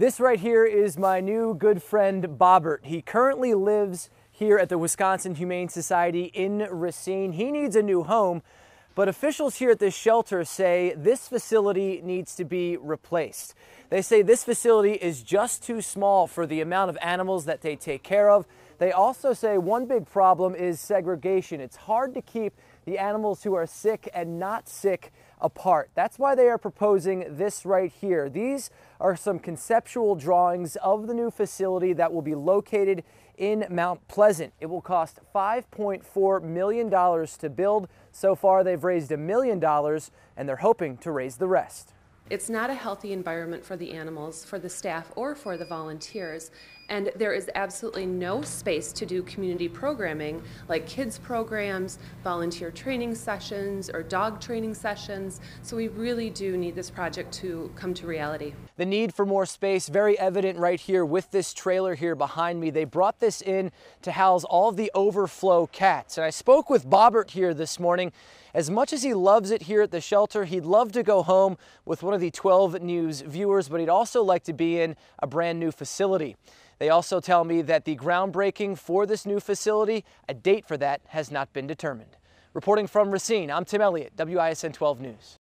This right here is my new good friend, Bobbert. He currently lives here at the Wisconsin Humane Society in Racine. He needs a new home, but officials here at this shelter say this facility needs to be replaced. They say this facility is just too small for the amount of animals that they take care of. They also say one big problem is segregation. It's hard to keep the animals who are sick and not sick apart. That's why they are proposing this right here. These are some conceptual drawings of the new facility that will be located in Mount Pleasant. It will cost $5.4 million to build. So far, they've raised $1 million, and they're hoping to raise the rest. It's not a healthy environment for the animals, for the staff, or for the volunteers. And there is absolutely no space to do community programming like kids programs, volunteer training sessions, or dog training sessions. So we really do need this project to come to reality. The need for more space, very evident right here with this trailer here behind me. They brought this in to house all of the overflow cats. And I spoke with Bobbert here this morning. As much as he loves it here at the shelter, he'd love to go home with one of the 12 News viewers, but he'd also like to be in a brand new facility. They also tell me that the groundbreaking for this new facility, a date for that has not been determined. Reporting from Racine, I'm Tim Elliott, WISN 12 News.